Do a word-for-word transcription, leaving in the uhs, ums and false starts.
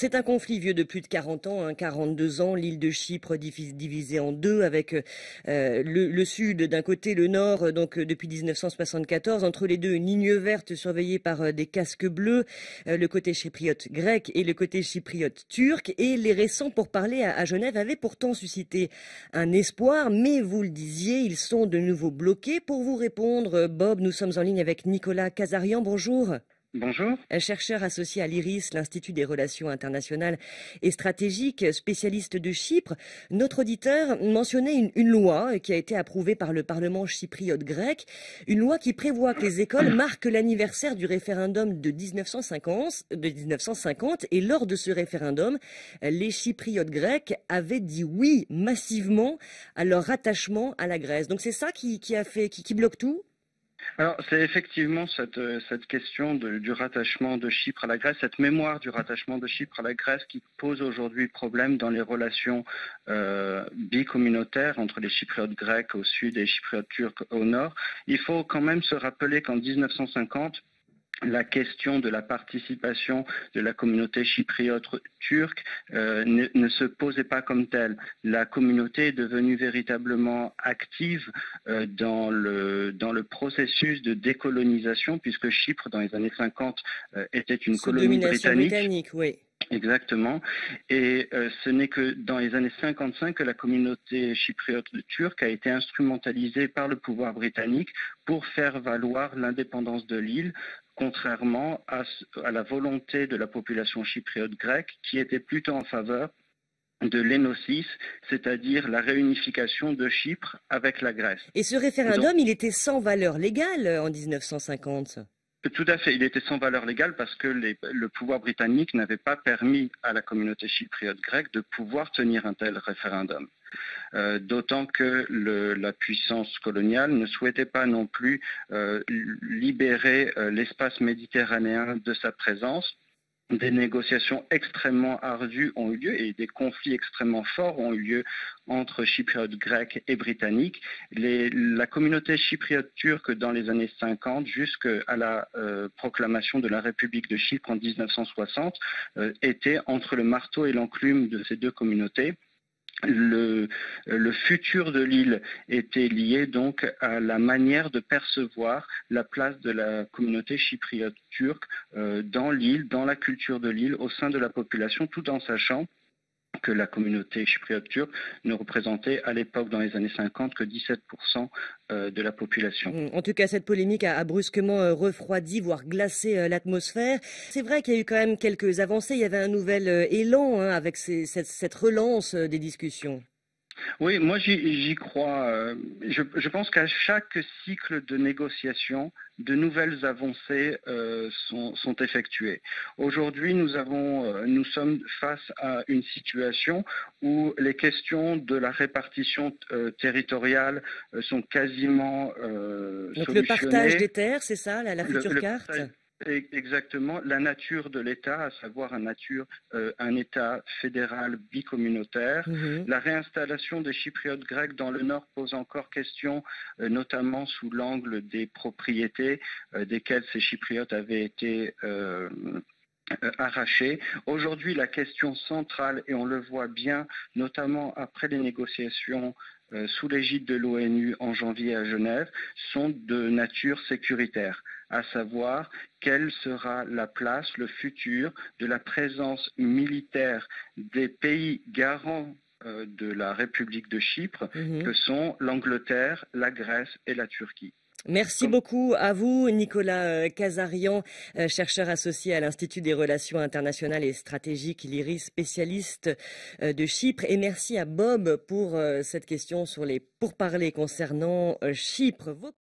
C'est un conflit vieux de plus de quarante ans, hein, quarante-deux ans, l'île de Chypre divisée en deux avec euh, le, le sud d'un côté, le nord, donc depuis mille neuf cent soixante-quatorze, entre les deux une ligne verte surveillée par euh, des casques bleus, euh, le côté chypriote grec et le côté chypriote turc. Et les récents pourparlers à, à Genève avaient pourtant suscité un espoir, mais vous le disiez, ils sont de nouveau bloqués. Pour vous répondre, Bob, nous sommes en ligne avec Nicolas Kazarian. Bonjour. Bonjour. Chercheur associé à l'I R I S, l'Institut des relations internationales et stratégiques, spécialiste de Chypre. Notre auditeur mentionnait une, une loi qui a été approuvée par le Parlement chypriote grec, une loi qui prévoit que les écoles marquent l'anniversaire du référendum de mille neuf cent cinquante, de mille neuf cent cinquante, et lors de ce référendum, les Chypriotes grecs avaient dit oui massivement à leur rattachement à la Grèce. Donc c'est ça qui, qui a fait, qui, qui bloque tout? Alors, c'est effectivement cette, cette question de, du rattachement de Chypre à la Grèce, cette mémoire du rattachement de Chypre à la Grèce qui pose aujourd'hui problème dans les relations euh, bicommunautaires entre les Chypriotes grecs au sud et les Chypriotes turcs au nord. Il faut quand même se rappeler qu'en mille neuf cent cinquante, la question de la participation de la communauté chypriote turque euh, ne, ne se posait pas comme telle. La communauté est devenue véritablement active euh, dans, le, dans le processus de décolonisation, puisque Chypre, dans les années cinquante, euh, était une Sous colonie domination britannique. britannique, oui. Exactement. Et euh, ce n'est que dans les années cinquante-cinq que la communauté chypriote turque a été instrumentalisée par le pouvoir britannique pour faire valoir l'indépendance de l'île, contrairement à, à la volonté de la population chypriote grecque qui était plutôt en faveur de l'énosis, c'est-à-dire la réunification de Chypre avec la Grèce. Et ce référendum, Donc, il était sans valeur légale en mille neuf cent cinquante. Tout à fait, il était sans valeur légale parce que les, le pouvoir britannique n'avait pas permis à la communauté chypriote grecque de pouvoir tenir un tel référendum. Euh, d'autant que le, la puissance coloniale ne souhaitait pas non plus euh, libérer euh, l'espace méditerranéen de sa présence. Des négociations extrêmement ardues ont eu lieu et des conflits extrêmement forts ont eu lieu entre chypriotes grecs et britanniques. Les, la communauté chypriote turque dans les années cinquante, jusqu'à la euh, proclamation de la République de Chypre en mille neuf cent soixante, euh, était entre le marteau et l'enclume de ces deux communautés. Le, le futur de l'île était lié donc à la manière de percevoir la place de la communauté chypriote turque euh, dans l'île, dans la culture de l'île, au sein de la population, tout en sachant que la communauté chypriote turque ne représentait à l'époque, dans les années cinquante, que dix-sept pour cent de la population. En tout cas, cette polémique a, a brusquement refroidi, voire glacé l'atmosphère. C'est vrai qu'il y a eu quand même quelques avancées. Il y avait un nouvel élan hein, avec ces, cette, cette relance des discussions. Oui, moi j'y crois. Je, je pense qu'à chaque cycle de négociation, de nouvelles avancées euh, sont, sont effectuées. Aujourd'hui, nous avons, euh, nous sommes face à une situation où les questions de la répartition euh, territoriale euh, sont quasiment euh, Donc solutionnées. Le partage des terres, c'est ça, la, la future le, le carte partage... Exactement, la nature de l'État, à savoir un, nature, euh, un État fédéral bicommunautaire. mmh. La réinstallation des Chypriotes grecs dans le nord pose encore question, euh, notamment sous l'angle des propriétés euh, desquelles ces Chypriotes avaient été euh, arrachés. Aujourd'hui, la question centrale, et on le voit bien, notamment après les négociations euh, sous l'égide de l'ONU en janvier à Genève, sont de nature sécuritaire, à savoir quelle sera la place, le futur de la présence militaire des pays garants euh, de la République de Chypre, mmh. que sont l'Angleterre, la Grèce et la Turquie. Merci beaucoup à vous, Nicolas Kazarian, chercheur associé à l'Institut des relations internationales et stratégiques, l'I R I S, spécialiste de Chypre. Et merci à Bob pour cette question sur les pourparlers concernant Chypre.